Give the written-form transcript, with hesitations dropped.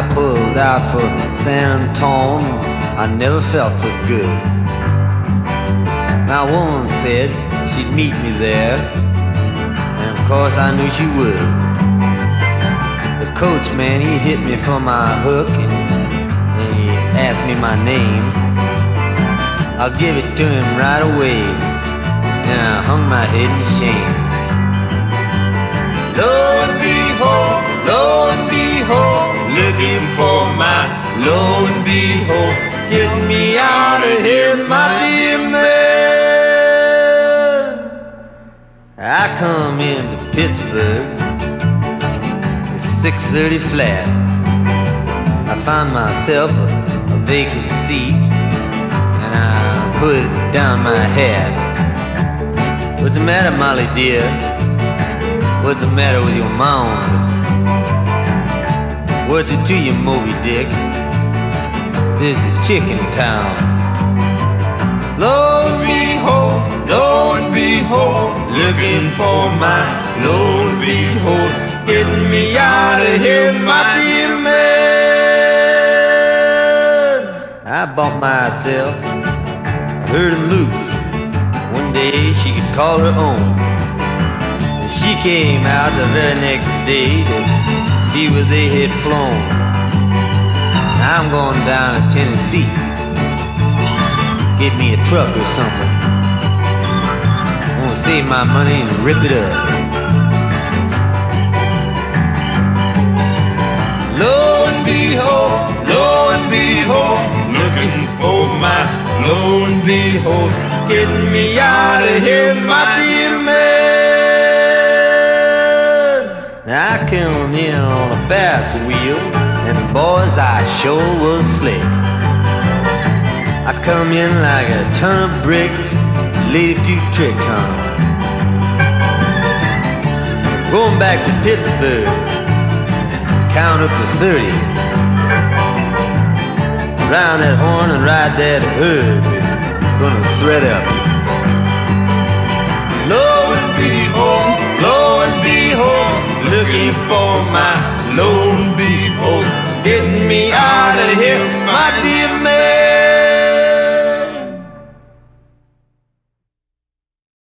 I pulled out for San Antone, I never felt so good. My woman said she'd meet me there, and of course I knew she would. The coachman, he hit me for my hook, and he asked me my name. I'll give it to him right away, and I hung my head in shame. Lo and behold, looking for my lo and behold, get me out of here, my dear man. I come into Pittsburgh, it's 6:30 flat. I found myself a vacant seat, and I put down my hat. What's the matter, Molly dear? What's the matter with your mound? What's it to you, Moby Dick? This is Chicken Town. Lo and behold, looking for my lo and behold, getting me out of here, my dear man. I bought myself a herd of moose. One day she could call her own. And she came out the very next day to see where they had flown. I'm going down to Tennessee, get me a truck or something. I'm gonna save my money and rip it up. Lo and behold, looking for my lo and behold, getting me out of here, my dear man. I come in on a fast wheel, and boys, I sure was slick. I come in like a ton of bricks, laid a few tricks on them. Going back to Pittsburgh, count up to 30. Round that horn and ride that herd, gonna thread up. Lo and behold, looking for my lo and behold, getting me out